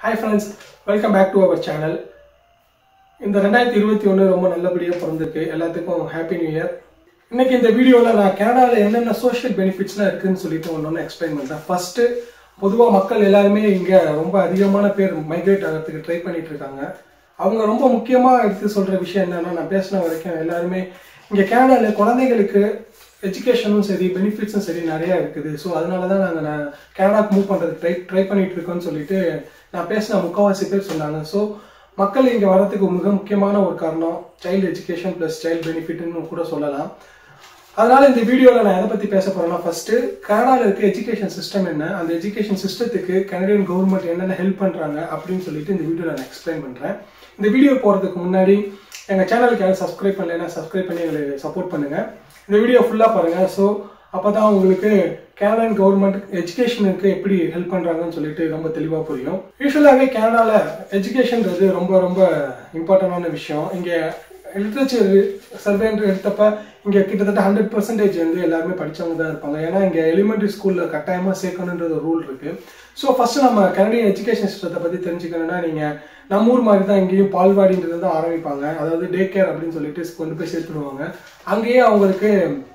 Hi friends, welcome back to our channel. இந்த 2021 ரொம்ப நல்லபடியா பிறந்திருக்கு. எல்லாத்துக்கும் ஹேப்பி நியூ இயர். இன்னைக்கு இந்த வீடியோல நான் கனடால என்னென்ன சோஷியல் பெனிஃபிட்ஸ்லாம் இருக்குன்னு சொல்லிட்டு ஒண்ணு எக்ஸ்பிளைன் பண்றேன். ஃபர்ஸ்ட் பொதுவா மக்கள் எல்லாரும் இங்க ரொம்ப அதிகமான பேர் மைக்ரேட் ஆகிறதுக்கு ட்ரை பண்ணிட்டு இருக்காங்க. அவங்க ரொம்ப முக்கியமா எடுத்து சொல்ற விஷயம் என்னன்னா நான் பேசின வரைக்கும் எல்லாரும் இங்க கனடால குழந்தைகளுக்கு எஜுகேஷனும் சரி பெனிஃபிட்ஸும் சரி நிறைய இருக்குது. ஸோ அதனால தான் நாங்கள் கனடாக்கு மூவ் பண்ணுறதுக்கு ட்ரை பண்ணிட்டு இருக்கோம்னு சொல்லிட்டு நான் பேசின முக்கால்வாசி பேர் சொன்னாங்க. ஸோ மக்கள் இங்கே வரதுக்கு மிக முக்கியமான ஒரு காரணம் சைல்டு எஜுகேஷன் ப்ளஸ் சைல்டு பெனிஃபிட்னு கூட சொல்லலாம். அதனால இந்த வீடியோவில் நான் எதை பற்றி பேச போகிறேன்னா ஃபர்ஸ்ட்டு கனடாவில் இருக்க எஜுகேஷன் சிஸ்டம் என்ன, அந்த எஜுகேஷன் சிஸ்டத்துக்கு கனடியன் கவர்மெண்ட் என்னென்ன ஹெல்ப் பண்ணுறாங்க அப்படின்னு சொல்லிட்டு இந்த வீடியோவில் நான் எக்ஸ்பிளைன் பண்ணுறேன். இந்த வீடியோ போகிறதுக்கு முன்னாடி எங்கள் சேனலுக்கு யாரும் சப்ஸ்கிரைப் பண்ணலைன்னா சப்ஸ்கிரைப் பண்ணி எங்களுக்கு சப்போர்ட் பண்ணுங்கள். இந்த வீடியோ ஃபுல்லாக பாருங்கள். ஸோ அப்போ தான் உங்களுக்கு கனடியன் கவர்மெண்ட் எஜுகேஷனுக்கு எப்படி ஹெல்ப் பண்ணுறாங்கன்னு சொல்லிட்டு ரொம்ப தெளிவாக புரியும். யூஸ்வலாகவே கனடாவில் எஜுகேஷன்றது ரொம்ப ரொம்ப இம்பார்ட்டண்டான விஷயம். இங்கே லிட்ரேச்சர் சர்வேன்னு எடுத்தப்ப இங்கே கிட்டத்தட்ட 100% வந்து எல்லாருமே படித்தவங்க தான் இருப்பாங்க. ஏன்னா இங்கே எலிமெண்ட்ரி ஸ்கூலில் கட்டாயமாக சேர்க்கணுன்றது ஒரு ரூல் இருக்குது. ஸோ ஃபஸ்ட்டு நம்ம கனடியன் எஜுகேஷன் சிஸ்டத்தை பற்றி தெரிஞ்சுக்கணும்னா நீங்கள் நம்ம ஊர் மாதிரி தான் இங்கேயும் பால்வாடின்றது தான் ஆரம்பிப்பாங்க. அதாவது டே கேர் அப்படின்னு சொல்லிட்டு கொண்டு போய் சேர்த்துடுவாங்க. அங்கேயே அவங்களுக்கு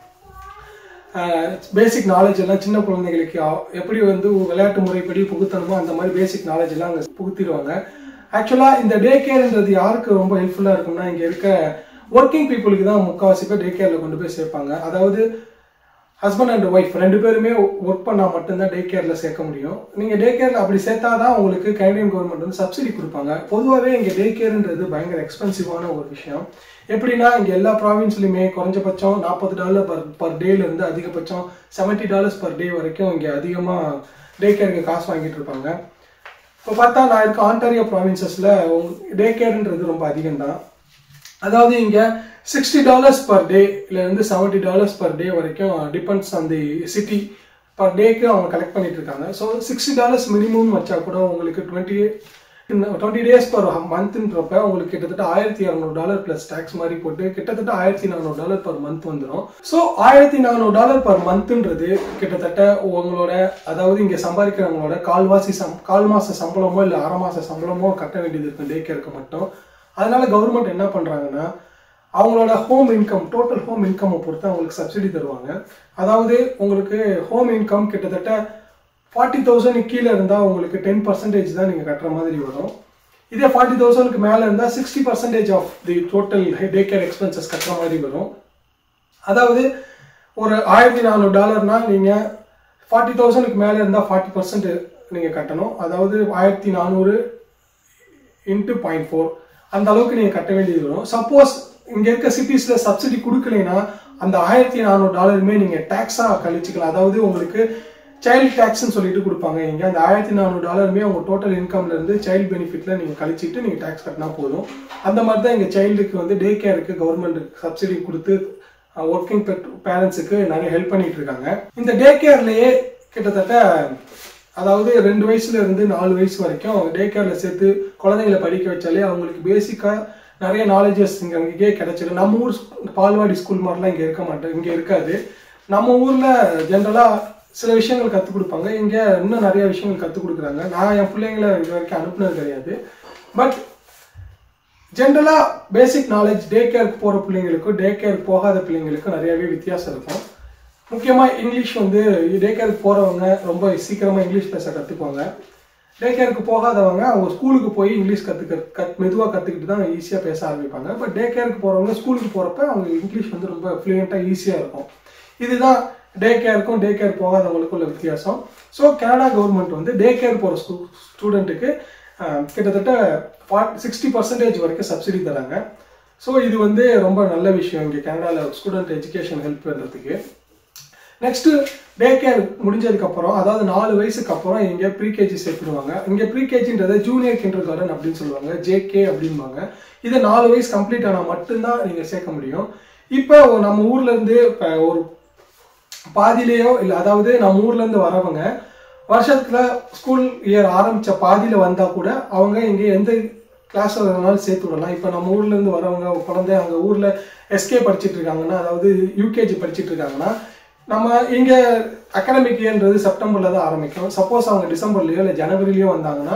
பேசிக் நாலேஜ் எல்லாம் சின்ன குழந்தைகளுக்கு எப்படி வந்து விளையாட்டு முறைப்படி புகுத்தணுமோ அந்த மாதிரி பேசிக் நாலேஜ் எல்லாம் அங்கே புகுத்திடுவாங்க. ஆக்சுவலாக இந்த டே கேர்ன்றது யாருக்கு ரொம்ப ஹெல்ப்ஃபுல்லாக இருக்கும்னா இங்கே இருக்க ஒர்க்கிங் பீப்புளுக்கு தான் முக்கால்வாசி பேர் டே கேரில் கொண்டு போய் சேர்ப்பாங்க. அதாவது ஹஸ்பண்ட் அண்ட் ஒய்ஃப் ரெண்டு பேருமே ஒர்க் பண்ணால் மட்டும்தான் டே கேரில் சேர்க்க முடியும். நீங்கள் டே கேரில் அப்படி சேர்த்தா தான் உங்களுக்கு கனடியன் கவர்மெண்ட் வந்து சப்சிடி கொடுப்பாங்க. பொதுவாகவே இங்கே டே கேர்ன்றது பயங்கர எக்ஸ்பென்சிவான ஒரு விஷயம். எப்படின்னா இங்கே எல்லா ப்ராவின்ஸ்லையுமே குறைஞ்சபட்சம் $40 பர் டேலேருந்து அதிகபட்சம் $70 பர் டே வரைக்கும் இங்கே அதிகமாக டே கேருக்கு காசு வாங்கிட்டு இருப்பாங்க. இப்போ பார்த்தா நான் இருக்க ஆன்டாரியோ ப்ராவின்சஸில் டே கேர்ன்றது ரொம்ப அதிகம்தான். அதாவது இங்கே $60 பர் டேலேருந்து $70 பர் டே வரைக்கும் depends on the city per டேக்கு அவங்க கலெக்ட் பண்ணிட்டு இருக்காங்க. ஸோ $60 மினிமம் வச்சா கூட உங்களுக்கு 20 days பர் மந்த்ன்றப்ப உங்களுக்கு கிட்டத்தட்ட $1200 பிளஸ் டேக்ஸ் மாதிரி போட்டு கிட்டத்தட்ட $1400 பர் மந்த் வந்துடும். ஸோ $1400 பர் மந்த்ன்றது கிட்டத்தட்ட உங்களோட அதாவது இங்கே சம்பாதிக்கிறவங்களோட கால் மாச சம்பளமோ இல்லை அரை மாச சம்பளமோ கட்ட வேண்டியது இருக்கும் டே கேருக்கு மட்டும். அதனால கவர்மெண்ட் என்ன பண்றாங்கன்னா அவங்களோட home income total home income பொறுத்து அவங்களுக்கு சப்சிடி தருவாங்க. அதாவது உங்களுக்கு ஹோம் இன்கம் கிட்டத்தட்ட 40,000 கீழே இருந்தால் உங்களுக்கு 10% தான் நீங்கள் கட்டுற மாதிரி வரும். இதே 40,000 மேலே இருந்தால் 60% of the total day care expenses கட்டுற மாதிரி வரும். அதாவது ஒரு $1400 நீங்கள் 40,000 மேலே இருந்தால் 40% நீங்கள் கட்டணும். அதாவது 1400 × 0.4 அந்த அளவுக்கு நீங்கள் கட்ட வேண்டியது வரும். சப்போஸ் இங்கே இருக்க சிட்டிஸில் சப்சிடி கொடுக்கலைன்னா அந்த $1400 நீங்கள் டேக்ஸாக கழிச்சிக்கலாம். அதாவது உங்களுக்கு சைல்டு டேக்ஸ்ன்னு சொல்லிட்டு கொடுப்பாங்க. இங்கே அந்த $1400 உங்கள் டோட்டல் இன்கம்ல இருந்து சைல்டு பெனிஃபிட்ல நீங்கள் கழிச்சிட்டு நீங்கள் டேக்ஸ் கட்டினா போதும். அந்த மாதிரி தான் இங்கே சைல்டுக்கு வந்து டே கேருக்கு கவர்மெண்ட் சப்சிடி கொடுத்து ஒர்க்கிங் பேரண்ட்ஸுக்கு நிறைய ஹெல்ப் பண்ணிட்டு இருக்காங்க. இந்த டே கேர்லேயே கிட்டத்தட்ட அதாவது 2 வயசுல இருந்து 4 வயசு வரைக்கும் டே கேர்ல சேர்த்து குழந்தைங்களை படிக்க வச்சாலே அவங்களுக்கு பேசிக்கா நிறைய நாலேஜஸ் இங்கே கிடைச்சிடும். நம்ம ஊர் பால்வாடி ஸ்கூல் மாதிரிலாம் இங்கே இருக்காது. நம்ம ஊர்ல ஜென்ரலா சில விஷயங்கள் கற்றுக் கொடுப்பாங்க. இங்கே இன்னும் நிறைய விஷயங்கள் கற்றுக் கொடுக்குறாங்க. நான் என் பிள்ளைங்களை இது வரைக்கும் அனுப்புனது கிடையாது. பட் ஜென்ரலா பேசிக் நாலேஜ் டே கேருக்கு போகிற பிள்ளைங்களுக்கும் டே கேருக்கு போகாத பிள்ளைங்களுக்கும் நிறையவே வித்தியாசம் இருக்கும். முக்கியமாக இங்கிலீஷ் வந்து டே கேருக்கு போகிறவங்க ரொம்ப சீக்கிரமாக இங்கிலீஷ் பேச கற்றுக்குவாங்க. டே கேருக்கு போகாதவங்க அவங்க ஸ்கூலுக்கு போய் இங்கிலீஷ் மெதுவாக கற்றுக்கிட்டு தான் ஈஸியாக பேச ஆரம்பிப்பாங்க. பட் டே கேருக்கு போகிறவங்க ஸ்கூலுக்கு போகிறப்ப அவங்க இங்கிலீஷ் வந்து ரொம்ப ஃப்ளூயண்ட்டாக ஈஸியாக இருக்கும். இதுதான் டே கேருக்கும் டே கேர் போகாதவங்களுக்கும் உள்ள வித்தியாசம். ஸோ கனடா கவர்மெண்ட் வந்து டே கேர் போகிற ஸ்டூடெண்ட்டுக்கு கிட்டத்தட்ட 60% வரைக்கும் சப்சிடி தராங்க. ஸோ இது வந்து ரொம்ப நல்ல விஷயம் இங்கே கனடாவில் ஸ்டூடெண்ட் எஜுகேஷன் ஹெல்ப் பண்ணுறதுக்கு. நெக்ஸ்ட் டே கேர் முடிஞ்சதுக்கப்புறம் அதாவது 4 வயசுக்கு அப்புறம் இங்கே ப்ரீகேஜி சேர்த்துடுவாங்க. இங்கே ப்ரீகேஜின்றதை ஜூனியர் கிண்டர் கார்டன் அப்படின்னு சொல்லுவாங்க, ஜேகே அப்படின்பாங்க. இது 4 வயசு கம்ப்ளீட் ஆனால் மட்டும்தான் நீங்கள் சேர்க்க முடியும். இப்போ நம்ம ஊர்ல இருந்து இப்போ ஒரு பாதியிலேயோ இல்லை அதாவது நம்ம ஊர்ல இருந்து வரவங்க வருஷத்துல ஸ்கூல் இயர் ஆரம்பிச்ச பாதியில வந்தா கூட அவங்க இங்கே எந்த கிளாஸ் வேணாலும் சேர்த்து விடலாம். இப்போ நம்ம ஊர்ல இருந்து வரவங்க குழந்தை அங்கே ஊர்ல எஸ்கே படிச்சுட்டு இருக்காங்கன்னா அதாவது யூகேஜி படிச்சுட்டு இருக்காங்கன்னா நம்ம இங்க அகாடமிக் இயர்ன்றது செப்டம்பர்ல தான் ஆரம்பிக்கும். சப்போஸ் அவங்க டிசம்பர்லயோ இல்லை ஜனவரிலயோ வந்தாங்கன்னா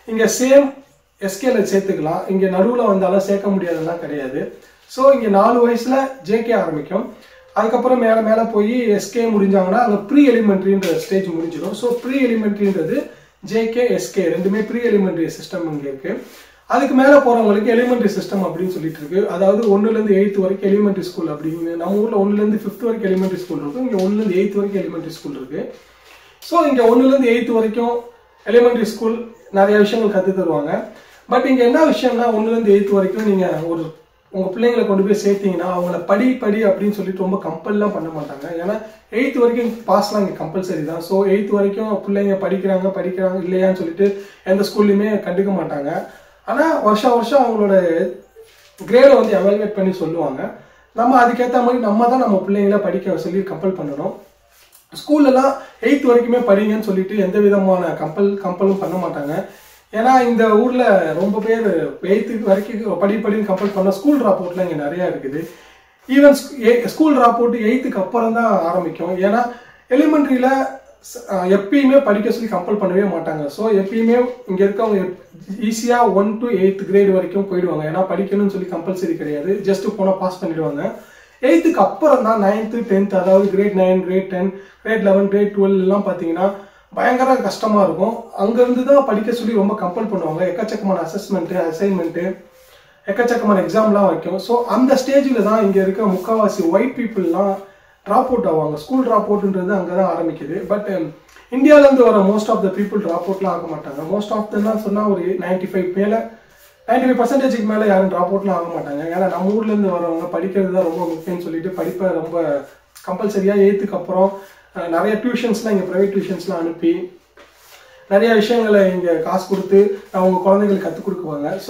இங்கே சேம் எஸ்கேல சேர்த்துக்கலாம். இங்கே நடுவில் வந்தாலும் சேர்க்க முடியாதெல்லாம் கிடையாது. ஸோ இங்கே 4 வயசில் ஜேகே ஆரம்பிக்கும். அதுக்கப்புறம் மேலே மேலே போய் எஸ்கே முடிஞ்சாங்கன்னா அங்கே ப்ரீ எலிமெண்ட்ரின்ற ஸ்டேஜ் முடிஞ்சிடும். ஸோ ப்ரீ எலிமெண்ட்ரின்றது ஜேகே எஸ்கே ரெண்டுமே ப்ரீ எலிமெண்ட்ரி சிஸ்டம் இங்கே இருக்குது. அதுக்கு மேலே போகிறவங்களுக்கு எலிமெண்ட்ரி சிஸ்டம் அப்படின்னு சொல்லிட்டு இருக்கு. அதாவது 1லேருந்து 8th வரைக்கும் எலிமெண்ட்ரி ஸ்கூல் அப்படின்னு. நம்ம ஊரில் 1லேருந்து 5th வரைக்கும் எலிமெண்ட்ரி ஸ்கூல் இருக்கும். இங்கே 1லேருந்து 8th வரைக்கும் எலிமெண்ட்ரி ஸ்கூல் இருக்குது. ஸோ இங்கே 1லேருந்து 8th வரைக்கும் எலிமெண்ட்ரி ஸ்கூல் நிறைய விஷயங்கள் கற்று தருவாங்க. பட் இங்கே என்ன விஷயம்னா 1லேருந்து 8th வரைக்கும் நீங்கள் உங்கள் பிள்ளைங்களை கொண்டு போய் சேர்த்தீங்கன்னா அவங்கள படி அப்படின்னு சொல்லிட்டு ரொம்ப கம்பல்லாம் பண்ண மாட்டாங்க. ஏன்னா 8th வரைக்கும் பாஸ்லாம் இங்கே கம்பல்சரி தான். ஸோ 8th வரைக்கும் பிள்ளைங்க படிக்கிறாங்க இல்லையான்னு சொல்லிட்டு எந்த ஸ்கூல்லையுமே கண்டுக்க மாட்டாங்க. ஆனால் வருஷம் அவங்களோட கிரேடை வந்து எவாலுவேட் பண்ணி சொல்லுவாங்க. நம்ம அதுக்கேற்ற மாதிரி நம்ம தான் நம்ம பிள்ளைங்களை படிக்க சொல்லி கம்பல் பண்ணணும். ஸ்கூல்லலாம் 8th வரைக்குமே படிங்கன்னு சொல்லிட்டு எந்த விதமான கம்பலும் பண்ண மாட்டாங்க. ஏன்னா இந்த ஊரில் ரொம்ப பேர் 8th வரைக்கும் படின்னு கம்பல் பண்ண ஸ்கூல் ட்ராப் அவுட்லாம் இங்கே நிறையா இருக்குது. Even school drop out 8th அப்புறம் தான் ஆரம்பிக்கும். ஏன்னா எலிமெண்ட்ரியில் எப்பயுமே படிக்க சொல்லி கம்பல் பண்ணவே மாட்டாங்க. ஸோ எப்பயுமே இங்கே இருக்கவங்க ஈஸியாக 1 to 8th கிரேட் வரைக்கும் போயிடுவாங்க. ஏன்னா படிக்கணும்னு சொல்லி கம்பல்சரி கிடையாது. ஜஸ்ட் போனால் பாஸ் பண்ணிடுவாங்க. 8th அப்புறம் தான் 9th 10th அதாவது கிரேட் 9 கிரேட் 10 கிரேட் 11 கிரேட் 12 எல்லாம் பார்த்தீங்கன்னா பயங்கர கஷ்டமாக இருக்கும். அங்கேருந்து தான் படிக்க சொல்லி ரொம்ப கம்பல் பண்ணுவாங்க. எக்கச்சக்கமான அசஸ்மெண்ட்டு அசைன்மெண்ட்டு எக்கச்சக்கமான எக்ஸாம்லாம் வைக்கும். ஸோ அந்த ஸ்டேஜில் தான் இங்கே இருக்க முக்கால்வாசி ஒயிட் பீப்புளெலாம் ட்ராப் அவுட் ஆவாங்க. ஸ்கூல் ட்ராப் அவுட்ன்றது அங்கே தான் ஆரம்பிக்குது. பட் இந்தியாவிலேருந்து வர most of the people drop அவுட்லாம் ஆக மாட்டாங்க. மோஸ்ட் ஆஃப் தான் சொன்னால் ஒரு 95% மேலே யாரும் ட்ராப் அவுட்லாம் ஆக மாட்டாங்க. ஏன்னா நம்ம ஊர்லேருந்து வரவங்க படிக்கிறது தான் ரொம்ப முக்கியம்னு சொல்லிட்டு படிப்பை ரொம்ப கம்பல்சரியாக 8th அப்புறம் நிறைய டியூஷன்ஸ்லாம் இங்கே ப்ரைவேட் டியூஷன்ஸ்லாம் அனுப்பி நிறைய விஷயங்களை இங்கே காசு கொடுத்து அவங்க குழந்தைங்களுக்கு கற்றுக் கொடுக்குவாங்க. ஸோ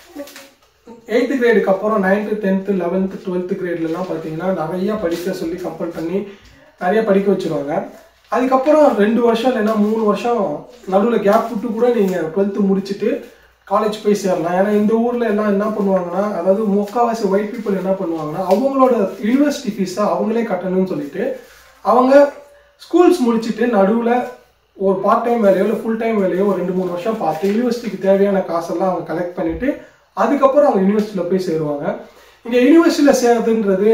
8th கிரேடுக்கு அப்புறம் 9th 10th 11th 12th கிரேட்லாம் பார்த்தீங்கன்னா நிறையா படிக்க சொல்லி கம்பல் பண்ணி நிறைய படிக்க வச்சுருவாங்க. அதுக்கப்புறம் 2 வருஷம் இல்லைன்னா 3 வருஷம் நடுவில் கேப் விட்டு கூட நீங்கள் 12th முடிச்சுட்டு காலேஜ் போய் சேரலாம். ஏன்னா இந்த ஊரில் எல்லாம் என்ன பண்ணுவாங்கன்னா, அதாவது முக்கால்வாசி ஒயிட் பீப்புள் என்ன பண்ணுவாங்கன்னா அவங்களோட யூனிவர்சிட்டி ஃபீஸை அவங்களே கட்டணும்னு சொல்லிட்டு அவங்க ஸ்கூல்ஸ் முடிச்சுட்டு நடுவில் ஒரு பார்ட் டைம் வேலையோ இல்லை ஃபுல் டைம் வேலையோ ஒரு 2-3 வருஷம் பார்த்து யூனிவர்சிட்டிக்கு தேவையான காசெல்லாம் அவங்க கலெக்ட் பண்ணிவிட்டு அதுக்கப்புறம் அவங்க யூனிவர்சிட்டியில் போய் சேருவாங்க. இங்கே யூனிவர்சிட்டியில் சேருதுன்றது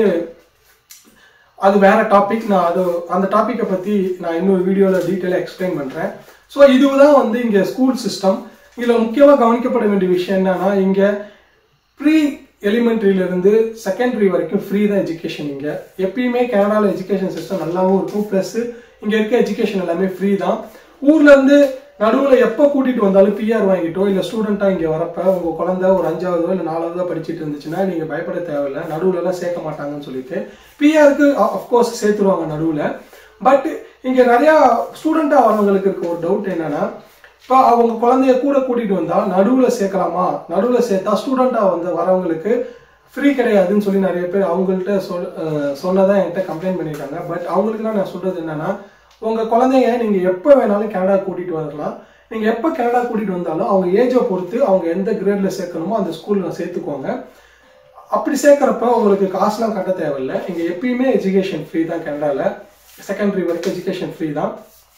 அது வேற டாபிக். நான் அந்த டாப்பிக்கை பற்றி நான் இன்னொரு வீடியோவில் டீட்டெயிலாக எக்ஸ்பிளைன் பண்ணுறேன். ஸோ இதுதான் வந்து இங்கே ஸ்கூல் சிஸ்டம். இதில் முக்கியமாக கவனிக்கப்பட வேண்டிய விஷயம் என்னன்னா, இங்கே ப்ரீ எலிமெண்ட்ரியிலேருந்து செகண்டரி வரைக்கும் ஃப்ரீ தான் எஜுகேஷன். இங்கே எப்பயுமே கனடாவில் எஜுகேஷன் சிஸ்டம் நல்லாவும் இருக்கும். ப்ளஸ் இங்கே இருக்க எஜுகேஷன் எல்லாமே ஃப்ரீ தான். ஊர்லேருந்து நடுவில் எப்போ கூட்டிகிட்டு வந்தாலும் பிஆர் வாங்கிட்டோ இல்லை ஸ்டூடெண்ட்டாக இங்கே வரப்போ உங்கள் குழந்தை ஒரு 5ஆவதோ இல்லை 4ஆவதோ படிச்சுட்டு இருந்துச்சுன்னா நீங்கள் பயப்பட தேவையில்லை. நடுவில்லாம் சேர்க்க மாட்டாங்கன்னு சொல்லிட்டு பிஆருக்கு அஃப்கோர்ஸ் சேர்த்துருவாங்க நடுவில். பட் இங்கே நிறையா ஸ்டூடெண்ட்டாக வரவங்களுக்கு இருக்க ஒரு டவுட் என்னென்னா, இப்போ அவங்க குழந்தைய கூட கூட்டிகிட்டு வந்தால் நடுவில் சேர்க்கலாமா, நடுவில் சேர்த்தா ஸ்டூடெண்ட்டாக வந்து வரவங்களுக்கு ஃப்ரீ கிடையாதுன்னு சொல்லி நிறைய பேர் அவங்கள்ட்ட சொன்னதான் என்கிட்ட கம்ப்ளைண்ட் பண்ணியிருக்காங்க. பட் அவங்களுக்குலாம் நான் சொல்கிறது என்னென்னா, உங்கள் குழந்தைங்க நீங்கள் எப்போ வேணாலும் கனடா கூட்டிகிட்டு வரலாம். நீங்கள் எப்போ கனடா கூட்டிகிட்டு வந்தாலும் அவங்க ஏஜை பொறுத்து அவங்க எந்த கிரேடில் சேர்க்கணுமோ அந்த ஸ்கூலில் சேர்த்துக்கோங்க. அப்படி சேர்க்குறப்ப உங்களுக்கு காசுலாம் கட்ட தேவையில்லை. இங்கே எப்பயுமே எஜுகேஷன் ஃப்ரீ தான். கனடாவில் செகண்டரி வரைக்கும் எஜுகேஷன் ஃப்ரீ தான்.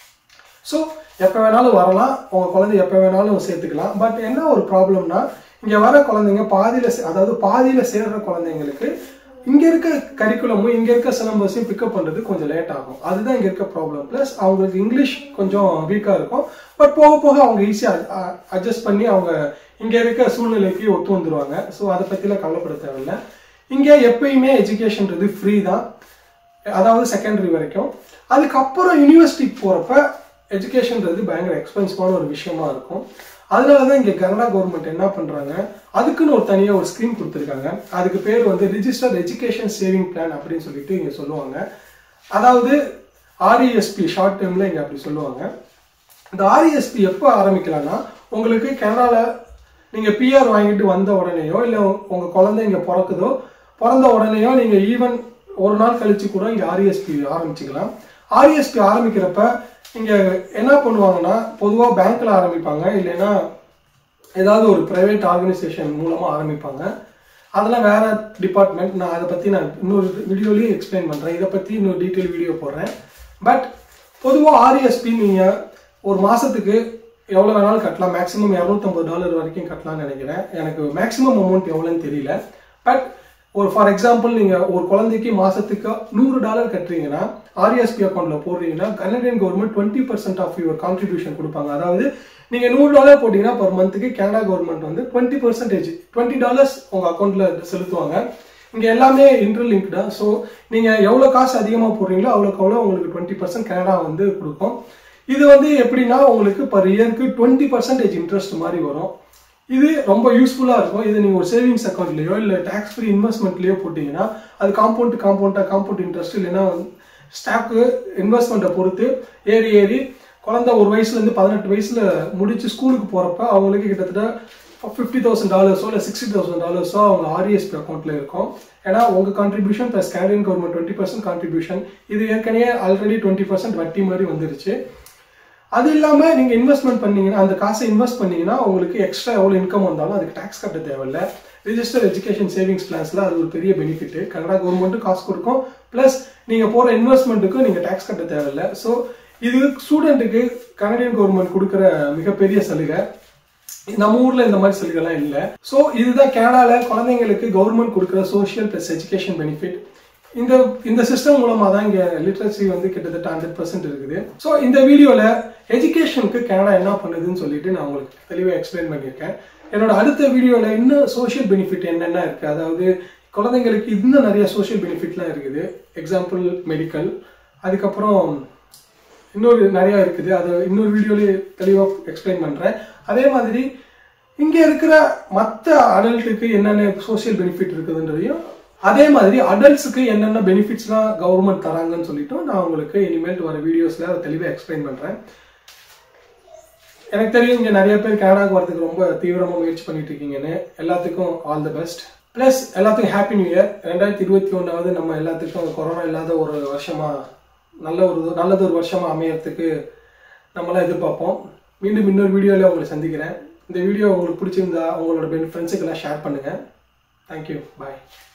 ஸோ எப்போ வேணாலும் வரலாம், உங்கள் குழந்தை எப்போ வேணாலும் சேர்த்துக்கலாம். பட் என்ன ஒரு ப்ராப்ளம்னா, இங்கே வர குழந்தைங்க பாதியில் சேர்கிற குழந்தைங்களுக்கு இங்கே இருக்க கரிக்குலமும் இங்கே இருக்க சிலபஸையும் பிக்கப் பண்ணுறது கொஞ்சம் லேட் ஆகும். அதுதான் இங்கே இருக்க ப்ராப்ளம். ப்ளஸ் அவங்களுக்கு இங்கிலீஷ் கொஞ்சம் வீக்காக இருக்கும். பட் போக போக அவங்க ஈஸியாக அட்ஜஸ்ட் பண்ணி அவங்க இங்கே இருக்க சூழ்நிலைக்கு ஒத்து வந்துடுவாங்க. ஸோ அதை பற்றிலாம் கவலைப்பட தேவையில்லை. இங்கே எப்பயுமே எஜுகேஷன்றது ஃப்ரீ தான், அதாவது செகண்டரி வரைக்கும். அதுக்கப்புறம் யூனிவர்சிட்டிக்கு போகிறப்ப எஜுகேஷன்றது பயங்கர எக்ஸ்பென்சிவான ஒரு விஷயமா இருக்கும். அதனால தான் இங்கே கனடா கவர்மெண்ட் என்ன பண்ணுறாங்க, அதுக்குன்னு ஒரு தனியாக ஒரு ஸ்கீம் கொடுத்துருக்காங்க. அதுக்கு பேர் வந்து ரிஜிஸ்டர்ட் எஜுகேஷன் சேவிங் பிளான் அப்படின்னு சொல்லிட்டு இங்கே சொல்லுவாங்க. அதாவது ஆர்இஎஸ்பி ஷார்ட் டேர்மில் இங்கே அப்படி சொல்லுவாங்க. இந்த ஆர்இஎஸ்பி எப்போ ஆரம்பிக்கலாம்னா, உங்களுக்கு கனடாவில் நீங்கள் பிஆர் வாங்கிட்டு வந்த உடனேயோ இல்லை உங்கள் குழந்தை இங்கே பிறந்த உடனேயோ நீங்கள் ஈவன் ஒரு நாள் கழிச்சு கூட இங்கே ஆர்இஎஸ்பி ஆரம்பிச்சுக்கலாம். ஆர்இஎஸ்பி ஆரம்பிக்கிறப்ப இங்கே என்ன பண்ணுவாங்கன்னா, பொதுவாக பேங்க்கில் ஆரம்பிப்பாங்க, இல்லைன்னா ஏதாவது ஒரு ப்ரைவேட் ஆர்கனைசேஷன் மூலமாக ஆரம்பிப்பாங்க. அதெல்லாம் வேறு டிபார்ட்மெண்ட். நான் அதை பற்றி இன்னொரு வீடியோலையும் எக்ஸ்பிளைன் பண்ணுறேன். இதை பற்றி இன்னொரு டீட்டெயில் வீடியோ போடுறேன். பட் பொதுவாக ஆர்இஎஸ்பி நீங்கள் ஒரு மாதத்துக்கு எவ்வளோ வேணாலும் கட்டலாம். மேக்ஸிமம் $250 வரைக்கும் கட்டலாம்னு நினைக்கிறேன். எனக்கு மேக்ஸிமம் அமௌண்ட் எவ்வளோன்னு தெரியல. பட் ஒரு ஃபார் எக்ஸாம்பிள் நீங்கள் ஒரு குழந்தைக்கு மாதத்துக்கு $100 கட்டுறீங்கன்னா ஆர்எஸ்பி அக்கௌண்ட்டில் போடுறீங்கன்னா Canadian government 20% of your contribution கொடுப்பாங்க. அதாவது நீங்கள் $100 போட்டிங்கன்னா பர் மந்த்துக்கு கனடா கவர்மெண்ட் வந்து 20% $20 உங்கள் அக்கௌண்ட்டில் செலுத்துவாங்க. இங்கே எல்லாமே இன்டர்லிங்க்டா. ஸோ நீங்கள் எவ்வளோ காசு அதிகமாக போடுறீங்களோ அவ்வளோக்கு அவ்வளோ உங்களுக்கு 20% கனடா வந்து கொடுக்கும். இது வந்து எப்படின்னா உங்களுக்கு பர் இயருக்கு 20% இன்ட்ரெஸ்ட் மாதிரி வரும். இது ரொம்ப யூஸ்ஃபுல்லாக இருக்கும். இது நீங்கள் ஒரு சேவிங்ஸ் அக்கௌண்ட்லையோ இல்லை டேக்ஸ் ஃப்ரீ இன்வெஸ்ட்மெண்ட்லையோ போட்டிங்கன்னா அது காம்பவுண்ட் இன்ட்ரெஸ்ட் இல்லைன்னா ஸ்டாக்கு இன்வெஸ்ட்மெண்ட்டை பொறுத்து ஏறி குழந்தை ஒரு வயசுலேருந்து 18 வயசில் முடிச்சு ஸ்கூலுக்கு போகிறப்ப அவங்களுக்கு கிட்டத்தட்ட $50,000 இல்லை $60,000 அவங்க ஆர்எஸ்பி அக்கௌண்ட்டில் இருக்கும். ஏன்னா உங்கள் contribution plus Canadian government 20% contribution, இது ஏற்கனவே ஆல்ரெடி 20% வட்டி மாதிரி வந்துருச்சு. அது இல்லாமல் நீங்கள் இன்வெஸ்ட்மெண்ட் பண்ணீங்கன்னா அந்த காசை இன்வெஸ்ட் பண்ணீங்கன்னா உங்களுக்கு எக்ஸ்ட்ரா எவ்வளோ இன்கம் வந்தாலும் அதுக்கு டேக்ஸ் கட்ட தேவையில்லை. ரிஜிஸ்டர் எஜுகேஷன் சேவிங்ஸ் பிளான்ஸில் அது ஒரு பெரிய பெனிஃபிட். கனடா கவர்மெண்ட்டும் காசு கொடுக்கும், ப்ளஸ் நீங்கள் போகிற இன்வெஸ்ட்மெண்ட்டுக்கும் நீங்கள் டேக்ஸ் கட்ட தேவையில்லை. ஸோ இது ஸ்டூடெண்ட்டுக்கு கனடியன் கவர்மெண்ட் கொடுக்குற மிகப்பெரிய சலுகை. நம்ம ஊரில் இந்த மாதிரி சலுகைலாம் இல்லை. ஸோ இதுதான் கனடாவில் குழந்தைங்களுக்கு கவர்மெண்ட் கொடுக்குற சோஷியல் ப்ளஸ் எஜுகேஷன் பெனிஃபிட். இந்த சிஸ்டம் மூலமாக தான் இங்கே லிட்ரஸி வந்து கிட்டத்தட்ட 100% இருக்குது. ஸோ இந்த வீடியோவில் எஜுகேஷனுக்கு கனடா என்ன பண்ணுதுன்னு சொல்லிட்டு நான் உங்களுக்கு தெளிவாக எக்ஸ்பிளைன் பண்ணியிருக்கேன். என்னோட அடுத்த வீடியோவில் இன்னும் சோஷியல் பெனிஃபிட் என்னென்ன இருக்குது, அதாவது குழந்தைங்களுக்கு இன்னும் நிறைய சோஷியல் பெனிஃபிட்லாம் இருக்குது. எக்ஸாம்பிள் மெடிக்கல், அதுக்கப்புறம் இன்னொரு நிறையா இருக்குது. அது இன்னொரு வீடியோலேயே தெளிவாக எக்ஸ்பிளைன் பண்ணுறேன். அதே மாதிரி இங்கே இருக்கிற மற்ற அடல்ட்டுக்கு என்னென்ன சோஷியல் பெனிஃபிட் இருக்குதுன்றதையும், அதே மாதிரி அடல்ட்ஸுக்கு என்னென்ன பெனிஃபிட்ஸ்லாம் கவர்மெண்ட் தராங்கன்னு சொல்லிட்டு நான் உங்களுக்கு இனிமேல் வர வீடியோஸில் அதை தெளிவாக எக்ஸ்பிளைன் பண்ணுறேன். எனக்கு தெரியும் இங்கே நிறைய பேர் கனடாவுக்கு வரதுக்கு ரொம்ப தீவிரமாக முயற்சி பண்ணிட்டு இருக்கீங்கன்னு. எல்லாத்துக்கும் ஆல் தி பெஸ்ட். ப்ளஸ் எல்லாத்துக்கும் ஹாப்பி நியூ இயர். 2021 நம்ம எல்லாத்துக்கும் கொரோனா இல்லாத ஒரு வருஷமாக நல்லது ஒரு வருஷமாக அமையறதுக்கு நம்மளாம் எதிர்பார்ப்போம். மீண்டும் இன்னொரு வீடியோவில் உங்களை சந்திக்கிறேன். இந்த வீடியோ உங்களுக்கு பிடிச்சிருந்தா உங்களோட ஃப்ரெண்ட்ஸுக்கெல்லாம் ஷேர் பண்ணுங்கள். தேங்க்யூ. பாய்.